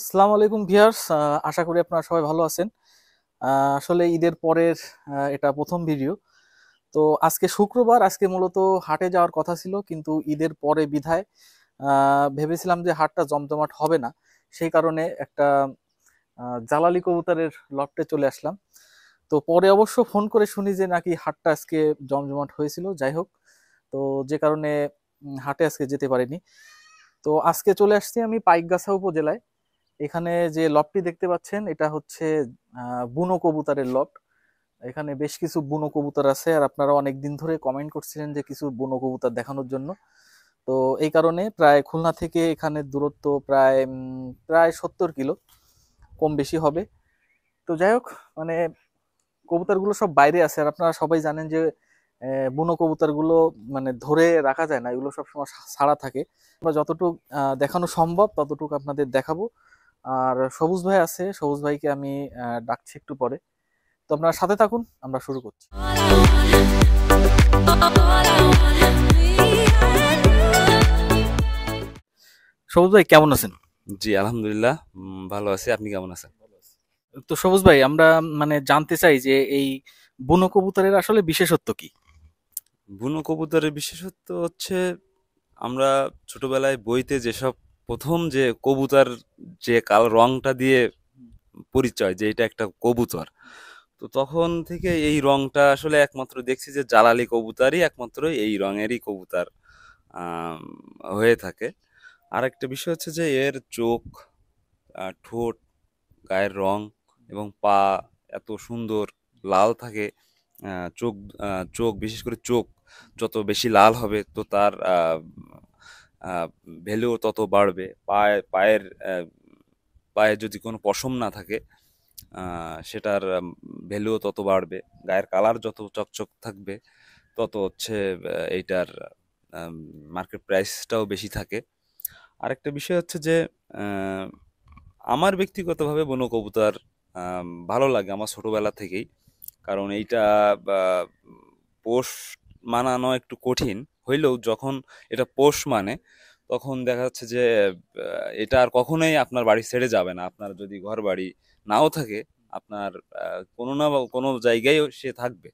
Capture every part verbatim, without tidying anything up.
আসসালামু আলাইকুম ভিউয়ার্স, আশা করি আপনারা সবাই ভালো আছেন। আহ, আসলে ঈদের পরের আহ, এটা প্রথম ভিডিও। তো আজকে শুক্রবার, আজকে মূলত হাটে যাওয়ার কথা ছিল, কিন্তু ঈদের পরে বিধায় আহ, ভেবেছিলাম যে হাটটা জমজমাট হবে না। সেই কারণে একটা আহ, জালালি কবুতরের লটে চলে আসলাম। তো পরে অবশ্য ফোন করে শুনি যে নাকি হাটটা আজকে জমজমাট হয়েছিল। যাই হোক, তো যে কারণে উম, হাটে আজকে যেতে পারিনি। তো আজকে চলে আসছি আমি পাইকগাছা উপজেলায়। এখানে যে লবটি দেখতে পাচ্ছেন, এটা হচ্ছে আহ, বুনো কবুতরের লব। এখানে বেশ কিছু বুনো কবুতর আছে, আর আপনারা অনেক দিন ধরে কমেন্ট করছিলেন যে কিছু বুনো কবুতর দেখানোর জন্য। তো এই কারণে প্রায় খুলনা থেকে এখানে দূরত্ব প্রায় উম, প্রায় সত্তর কিলো, কম বেশি হবে। তো যাই হোক, মানে কবুতরগুলো সব বাইরে আছে, আর আপনারা সবাই জানেন যে আহ, বুনো কবুতরগুলো মানে ধরে রাখা যায় না, এগুলো সবসময় ছাড়া থাকে। আমরা যতটুকু আহ, দেখানো সম্ভব ততটুকু আপনাদের দেখাবো। আর সবুজ ভাই আছে, সবুজ ভাইকে আমি আহ, ডাকছি একটু পরে। তো আপনারা সাথে থাকুন, আমরা শুরু করছি। সবুজ ভাই কেমন আছেন? জি, আলহামদুলিল্লাহ। উম, ভালো আছি। আপনি কেমন আছেন? তো সবুজ ভাই, আমরা মানে জানতে চাই যে এই বুনো কবুতরের আসলে বিশেষত্ব কি? বুনো কবুতরের বিশেষত্ব হচ্ছে আমরা ছোটবেলায় বইতে যেসব প্রথম যে কবুতর যে কাল রংটা দিয়ে পরিচয় যে এটা একটা কবুতর, তো তখন থেকে এই রংটা আসলে একমাত্র দেখছি যে জ্বালালি কবুতরই একমাত্র এই রঙেরই কবুতর আম, হয়ে থাকে। আরেকটা বিষয় হচ্ছে যে এর চোখ, আহ, ঠোঁট, গায়ের রং এবং পা এত সুন্দর লাল থাকে। আহ, চোখ আহ, চোখ বিশেষ করে চোখ যত বেশি লাল হবে তো তার ভ্যালু তত বাড়বে। পায়ে পায়ের আহ, পায়ে যদি কোনো পশম না থাকে আহ, সেটার ভ্যালুও তত বাড়বে। গায়ের কালার যত চকচক থাকবে তত হচ্ছে আহ, এইটার মার্কেট প্রাইসটাও বেশি থাকে। আরেকটা বিষয় হচ্ছে যে আহ, আমার ব্যক্তিগতভাবে বন্য কবুতর আম, ভালো লাগে আমার ছোটবেলা থেকেই। কারণ এইটা বা, পোষ মানানো একটু কঠিন হইলেও যখন এটা পোষ মানে তখন দেখা যাচ্ছে যে আহ, এটা আর কখনোই আপনার বাড়ি ছেড়ে যাবে না। আপনার যদি ঘর বাড়ি নাও থাকে আপনার আহ, কোনো না বা- কোনো জায়গায় সে থাকবে।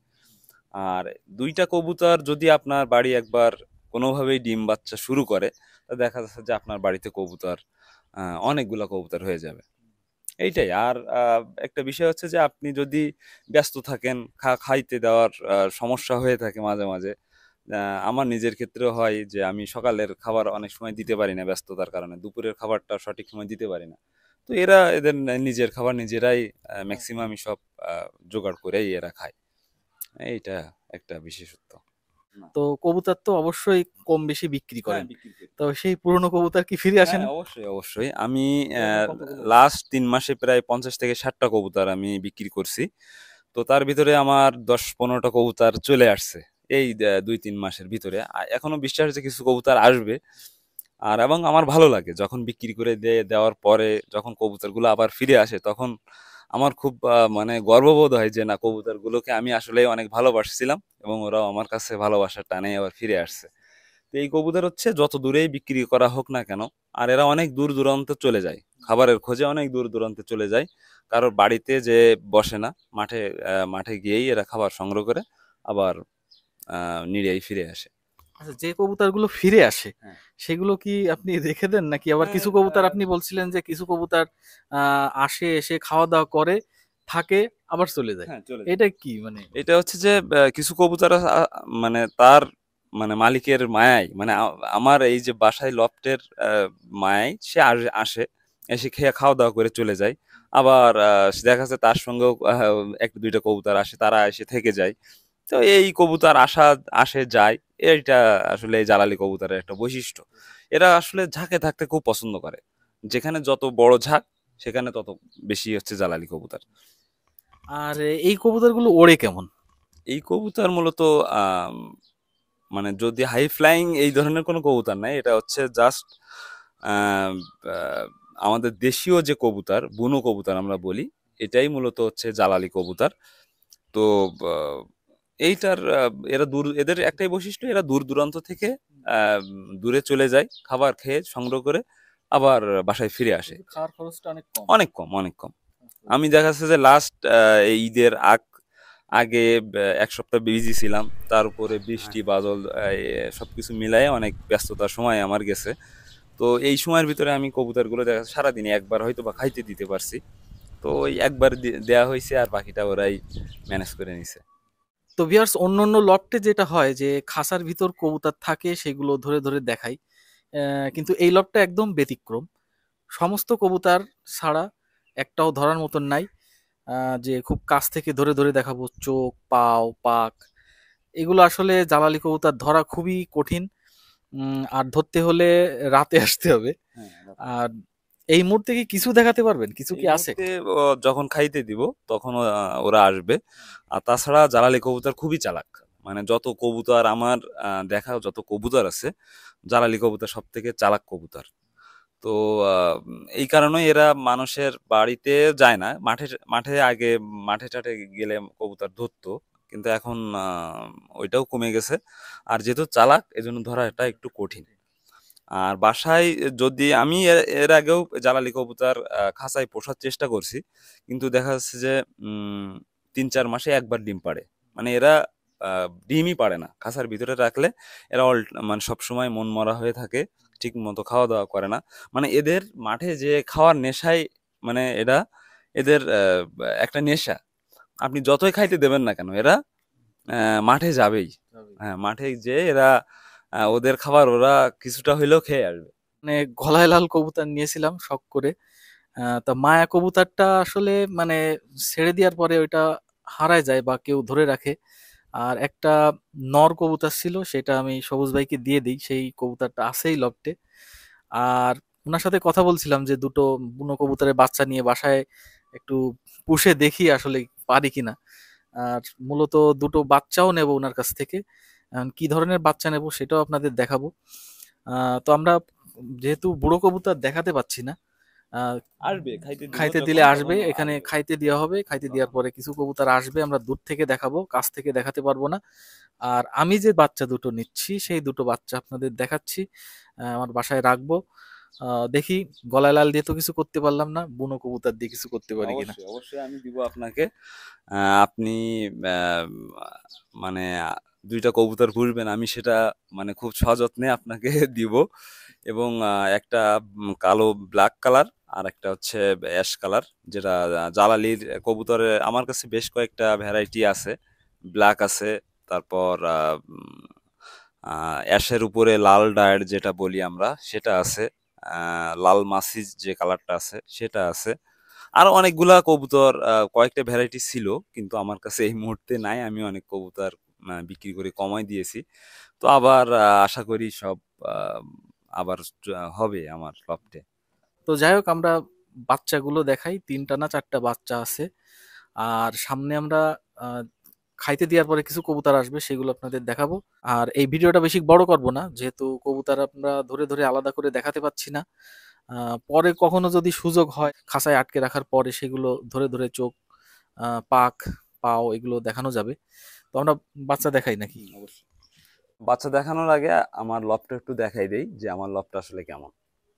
আর দুইটা কবুতর যদি আপনার বাড়ি একবার কোনোভাবেই ডিম বাচ্চা শুরু করে তা দেখা যাচ্ছে যে আপনার বাড়িতে কবুতর আহ, অনেকগুলা কবুতর হয়ে যাবে। এইটাই। আর আহ, একটা বিষয় হচ্ছে যে আপনি যদি ব্যস্ত থাকেন, খা খাইতে দেওয়ার আহ, সমস্যা হয়ে থাকে মাঝে মাঝে। আহ, আমার নিজের ক্ষেত্রেও হয় যে আমি সকালের খাবার অনেক সময় দিতে পারি না ব্যস্ততার কারণে, দুপুরের খাবারটা সঠিক সময় দিতে পারি না। তো এরা এদের নিজের খাবার নিজেরাই ম্যাক্সিমামই সব আহ, জোগাড় করেই এরা খায়। এইটা একটা বিশেষত্ব। না। তো কবুতর তো অবশ্যই কম বেশি বিক্রি হ্যাঁ, করেন। বিক্রি করি। তো সেই পুরনো কবুতর কি ফিরে আসে হ্যাঁ, না? অবশ্যই অবশ্যই। আমি এরকম কতগুলো? লাস্ট তিন মাসে প্রায় পঞ্চাশ থেকে ষাটটা কবুতর আমি বিক্রি করছি। তো তার ভিতরে আমার দশ পনেরোটা কবুতর চলে আসছে এই আহ, দুই তিন মাসের ভিতরে। আর এখনো বিশ্বাস হচ্ছে কিছু কবুতর আসবে। আর এবং আমার ভালো লাগে যখন বিক্রি করে দিয়ে দেওয়ার পরে যখন কবুতরগুলো আবার ফিরে আসে তখন আমার খুব আহ, মানে গর্ববোধ হয় যে না, কবুতরগুলোকে আমি আসলে অনেক ভালোবাসছিলাম এবং ওরাও আমার কাছে ভালোবাসার টানে আবার ফিরে আসছে। তো এই কবুতর হচ্ছে যত দূরেই বিক্রি করা হোক না কেন, আর এরা অনেক দূর দূরান্তে চলে যায়, খাবারের খোঁজে অনেক দূর দূরান্তে চলে যায়। কারোর বাড়িতে যে বসে না, মাঠে আহ, মাঠে গিয়েই এরা খাবার সংগ্রহ করে আবার আহ নিড়েই ফিরে আসে। আচ্ছা, যে কবুতরগুলো ফিরে আসে হ্যাঁ, সেগুলো কি আপনি রেখে দেন, নাকি আবার হ্যাঁ, কিছু কবুতর, আহ, আপনি বলছিলেন যে কিছু কবুতর আহ আসে, এসে খাওয়া দাওয়া করে, থাকে, আবার চলে যায়? হ্যাঁ, চলে যায়। এটা কি মানে? এটা হচ্ছে যে আহ, কিছু কবুতর আ- আ- মানে তার মানে মালিকের মায়ায়, মানে আ- আমার এই যে বাসায় লফটের মায়ায় সে আস- আসে, এসে খেয়ে খাওয়া দাওয়া করে চলে যায়। আবার আহ, দেখা যাচ্ছে তার সঙ্গেও আহ, একটা দুইটা কবুতর আসে, তারা এসে থেকে যায়। তো এই কবুতর আসা আসে যায়, এইটা আসলে এই জালালি কবুতরের একটা বৈশিষ্ট্য। এরা আসলে ঝাঁকে থাকতে খুব পছন্দ করে। যেখানে যত বড় ঝাঁক সেখানে তত বেশি হচ্ছে জালালি কবুতর। আর এই কবুতরগুলো ওড়ে কেমন? এই কবুতর মূলত আম, মানে যদি হাই ফ্লাইং এই ধরনের কোনো কবুতর নাই, এটা হচ্ছে জাস্ট আমাদের দেশীয় যে কবুতর, বুনো কবুতর আমরা বলি, এটাই মূলত হচ্ছে জালালি কবুতর। তো আহ, এইটার আহ, এরা দূর এদের একটাই বৈশিষ্ট্য, এরা দূর দূরান্ত থেকে আহ, দূরে চলে যায় খাবার খেয়ে সংগ্রহ করে, আবার বাসায় ফিরে আসে। কিন্তু খাওয়ার খরচটা অনেক কম। অনেক কম, অনেক কম। আমি দেখা যাচ্ছে যে লাস্ট ঈদের আগ আগে ব- এক সপ্তাহ বিজি ছিলাম, তার উপরে বৃষ্টি বাদল এই, সবকিছু মিলাই অনেক ব্যস্ততার সময় আমার গেছে। তো এই সময়ের ভিতরে আমি কবুতরগুলো দেখা যাচ্ছে সারাদিনে একবার হয়তো বা খাইতে দিতে পারছি। তো ওই একবার দি- দেয়া হয়েছে, আর বাকিটা ওরাই ম্যানেজ করে নিছে। তো ভিউয়ার্স, অন্যান্য লটে যেটা হয় যে খাঁচার ভিতর কবুতর থাকে সেগুলো ধরে ধরে দেখাই, আহ, কিন্তু এই লটটা একদম ব্যতিক্রম। সমস্ত কবুতর ছাড়া একটাও ধরার মতন নাই, আহ, যে খুব কাছ থেকে ধরে ধরে দেখাবো চোখ, পাও, পাক। এগুলো আসলে জালালি কবুতর ধরা খুবই কঠিন। উম, আর ধরতে হলে রাতে আসতে হবে। হ্যাঁ, আর এই মুহূর্তে কি কিছু দেখাতে পারবেন? কিছু এই কি আছে? মুহূর্তে ও যখন খাইতে দিব তখন ও, আহ, ওরা আসবে। আর তাছাড়া জালালি কবুতর খুবই চালাক। মানে যত কবুতর আমার আহ, দেখা যত কবুতর আছে, জালালি কবুতর সব থেকে চালাক কবুতর। তো আহ, এই কারণেই এরা মানুষের বাড়িতে যায় না। মাঠে মাঠে আগে মাঠে টাঠে গেলে কবুতর ধরতো, কিন্তু এখন আহ, ওইটাও কমে গেছে। আর যেহেতু চালাক, এজন্য ধরাটা একটু কঠিন। আর বাসায় যদি আমি এর এর আগেও জালালি কবুতর আহ, খাঁচায় পোষার চেষ্টা করছি, কিন্তু দেখা যাচ্ছে যে উম, তিন চার মাসে একবার ডিম পাড়ে। মানে এরা আহ, ডিমই পাড়ে না খাঁচার ভিতরে রাখলে। এরা অল মানে সবসময় মন মরা হয়ে থাকে, ঠিক মতো খাওয়া দাওয়া করে না। মানে এদের মাঠে যে খাওয়ার নেশায়, মানে এরা এদের আহ, একটা নেশা। আপনি যতই খাইতে দেবেন না কেন, এরা আহ, মাঠে যাবেই। হ্যাঁ, মাঠে যে এরা আহ, ওদের খাবার ওরা কিছুটা হইলেও খেয়ে আসবে। মানে গলায় লাল কবুতর নিয়েছিলাম শখ করে। আহ, তা মায়া কবুতরটা আসলে মানে ছেড়ে দেওয়ার পরে ওইটা হারায় যায় বা কেউ ধরে রাখে। আর একটা নর কবুতর ছিল, সেটা আমি সবুজ ভাইকে দিয়ে দিই, সেই কবুতরটা আছেই লফটে। আর ওনার সাথে কথা বলছিলাম যে দুটো বুনো কবুতরের বাচ্চা নিয়ে বাসায় একটু পুষে দেখি আসলে পারি কিনা। আর মূলত দুটো বাচ্চাও নেব ওনার কাছ থেকে। এখন কি ধরনের বাচ্চা নেব সেটাও আপনাদের দেখাবো। আহ, তো আমরা যেহেতু বুড়ো কবুতর দেখাতে পাচ্ছি না, আহ, আসবে খাইতে দিব খাইতে দিলে যখন আসবে, তখন এখানে আসবে। খাইতে দেওয়া হবে, খাইতে দেওয়ার পরে কিছু কবুতর আসবে, আমরা দূর থেকে দেখাবো, কাছ থেকে দেখাতে পারবো না। আর আমি যে বাচ্চা দুটো নিচ্ছি সেই দুটো বাচ্চা আপনাদের দেখাচ্ছি, আহ, আমার বাসায় রাখবো। আহ, দেখি, গলায় লাল দিয়ে তো কিছু করতে পারলাম না, বুনো কবুতর দিয়ে কিছু করতে পারি কিনা। অবশ্যই অবশ্যই আমি দিব আপনাকে। আহ, আপনি আহ, মানে আহ, দুইটা কবুতর পুষবেন, আমি সেটা মানে খুব সযত্নে আপনাকে দিব। এবং আহ, একটা উম, কালো ব্ল্যাক কালার, আর একটা হচ্ছে অ্যাশ কালার, যেটা আহ, জালালির কবুতরের আমার কাছে বেশ কয়েকটা ভ্যারাইটি আছে। ব্ল্যাক আছে, তারপর আহ, উম, আহ, অ্যাশের উপরে লাল ডায়ের যেটা বলি আমরা সেটা আছে। আহ, লাল মাসিজ যে কালারটা আছে সেটা আছে। আরো অনেকগুলা কবুতর, আহ, কয়েকটা ভ্যারাইটি ছিল, কিন্তু আমার কাছে এই মুহূর্তে নাই। আমি অনেক কবুতর আহ, বিক্রি করে কমাই দিয়েছি। তো আবার আহ, আশা করি সব আহ, আবার চ- হবে আমার লফটে। তো যাই হোক, আমরা বাচ্চাগুলো দেখাই, তিনটা না চারটা বাচ্চা আছে। আর সামনে আমরা আহ, খাইতে দেওয়ার পরে কিছু কবুতর আসবে, সেগুলো আপনাদের দেখাবো। আর এই ভিডিওটা বেশি বড় করব না, যেহেতু কবুতর আমরা ধরে ধরে আলাদা করে দেখাতে পাচ্ছি না। আহ, পরে কখনো যদি সুযোগ হয় খাঁচায় আটকে রাখার পরে সেগুলো ধরে ধরে চোখ, আহ, পাখ, পাও এগুলো দেখানো যাবে। তো আমরা বাচ্চা দেখাই নাকি? হুম, অবশ্যই। বাচ্চা দেখানোর আগে আমার লফটটা একটু দেখাই দেই যে আমার লফটটা আসলে কেমন।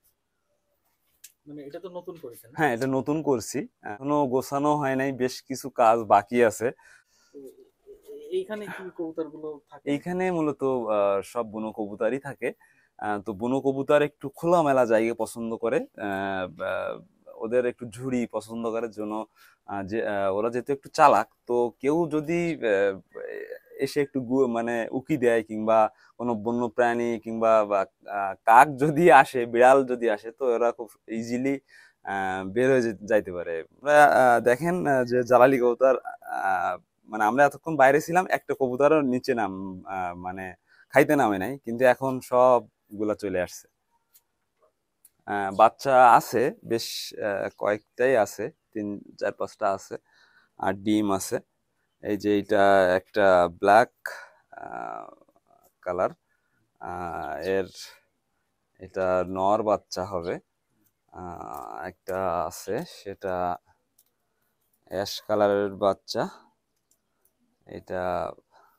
মানে এটা তো নতুন করেছেন? হ্যাঁ, এটা নতুন করছি, এখনো গোছানো হয় নাই, বেশ কিছু কাজ বাকি আছে। তো এ- এইখানে কি কবুতরগুলো থাকে? এইখানে মূলত আহ, সব বুনো কবুতরই থাকে। আহ, তো বুনো কবুতর একটু খোলামেলা জায়গা পছন্দ করে। আহ, বা- ওদের একটু ঝুড়ি পছন্দ করে জন্য আহ, যে আহ, ওরা যেহেতু একটু চালাক, তো কেউ যদি আহ, এসে একটু গু- মানে উকি দেয়, কিংবা কোনো বন্য প্রাণী কিংবা বা, আহ, কাক যদি আসে, বিড়াল যদি আসে, তো ওরা খুব ইজিলি বের হয়ে যে- যাইতে পারে। ওরা, আহ, দেখেন আহ, যে জালালি কবুতর, মানে আমরা এতক্ষণ বাইরে ছিলাম, একটা কবুতরও নিচে নাম আহ, মানে খাইতে নামে নাই, কিন্তু এখন সবগুলা চলে আসছে। আহ, বাচ্চা আছে বেশ আহ, কয়েকটাই আছে, তিন চার পাঁচটা আছে। আর ডিম আছে। এই যে এটা একটা ব্ল্যাক কালার, এর এটা নর বাচ্চা হবে। আহ, একটা আছে, সেটা অ্যাশ কালারের বাচ্চা। এটা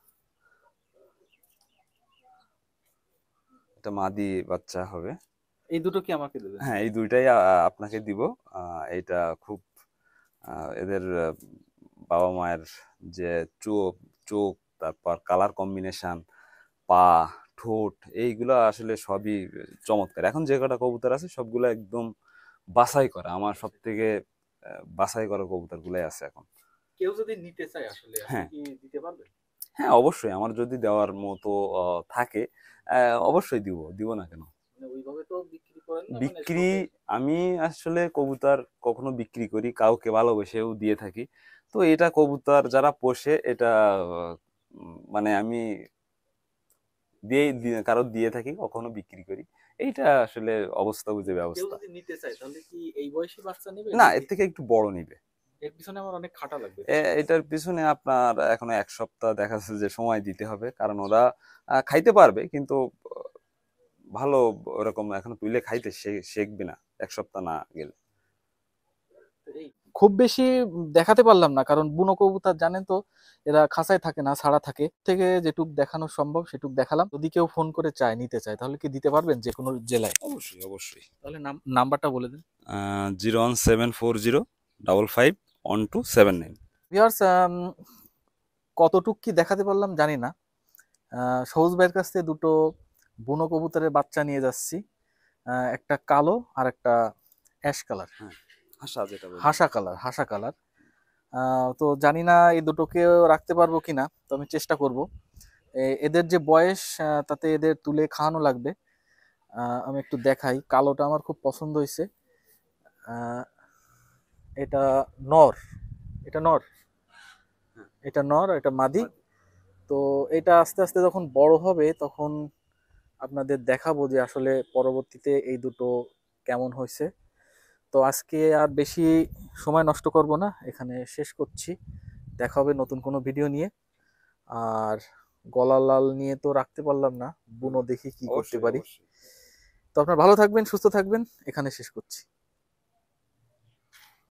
এটা মাদি বাচ্চা হবে। এই দুটো কি আমাকে দেবেন? হ্যাঁ, এই দুইটাই আ আপনাকে দিব। আ এইটা খুব আ এদের আহ, বাবা মায়ের যে চোখ চোখ তারপর কালার কম্বিনেশন, পা, ঠোঁট এইগুলা আসলে সবই চমৎকার। এখন যে কটা কবুতর আছে সবগুলো একদম বাছাই করা। আমার সবথেকে আ বাছাই করা কবুতরগুলাই আছে এখন। কেউ যদি নিতে চায় আসলে আপনি হ্যাঁ, কি দিতে পারবেন? হ্যাঁ অবশ্যই আমার যদি দেওয়ার মতো আ থাকে আ অবশ্যই দিব। দিব না কেন? মানে ওইভাবে তো বিক্রি করেন না, মানে বিক্রি শখে? আমি আসলে কবুতর কখনো বিক্রি করি, কাউকে ভালোবেসেও দিয়ে থাকি। তো এটা কবুতর যারা পোষে এটা উম মানে আমি দিয়েই দিয়ে কারো দিয়ে থাকি, কখনো বিক্রি করি। এইটা আসলে অবস্থা বুঝে কেউ ব্যবস্থা। যদি নিতে চায় তাহলে কি এই বয়সী বাচ্চা নেবে না, নাকি? এর থেকে একটু বড় নিবে। এর পিছনে আমার অনেক খাটা লাগবে এ তো। এটার পিছনে আপনার এখনো এক সপ্তাহ দেখা যাচ্ছে যে সময় দিতে হবে। কারণ ওরা আ খাইতে পারবে কিন্তু আ ভালো ওরকম এখনো তুইলে খাইতে শে শিখবে না এক সপ্তাহ না গেলে। তো এই খুব বেশি দেখাতে পারলাম না, কারণ বুনো কবুতর জানেন তো, এরা খাঁচায় থাকে না, ছাড়া থাকে। থেকে যেটুক দেখানো সম্ভব সেটুক দেখালাম। যদি কেউ ফোন করে চায়, নিতে চায়, তাহলে কি দিতে পারবেন যে কোনো জেলায়? অবশ্যই, অবশ্যই। তাহলে নাম নাম্বারটা বলে দিন। Uh zero one seven four zero five five one two seven nine. Viewers, কতটুক কি দেখাতে পারলাম জানি না। আহ, সবুজ ভাইয়ের কাছ থেকে দুটো বুনো কবুতরের বাচ্চা নিয়ে যাচ্ছি। আহ, একটা কালো আর একটা অ্যাশ কালার, হ্যাঁ, হাসা যেটা বলি। হাসা কালার, হাসা কালার। আহ, তো জানি না এই দুটোকেও রাখতে পারবো কিনা, তো আমি চেষ্টা করব। এ- এদের যে বয়স, আহ, তাতে এদের তুলে খাওয়ানো লাগবে। আহ, আমি একটু দেখাই, কালোটা আমার খুব পছন্দ হয়েছে। আহ, এটা নর, এটা নর, হ্যাঁ, এটা নর, এটা মাদি। মাদি। তো এটা আস্তে আস্তে যখন বড় হবে তখন আপনাদের দেখাবো যে আসলে পরবর্তীতে এই দুটো কেমন হয়েছে। তো আজকে আর বেশি সময় নষ্ট করব না, এখানে শেষ করছি। দেখা হবে নতুন কোনো ভিডিও নিয়ে। আর গলা লাল নিয়ে তো রাখতে পারলাম না, বুনো দেখি কি করতে অবশ্যই, পারি। অবশ্যই। তো আপনার ভালো থাকবেন, সুস্থ থাকবেন, এখানে শেষ করছি।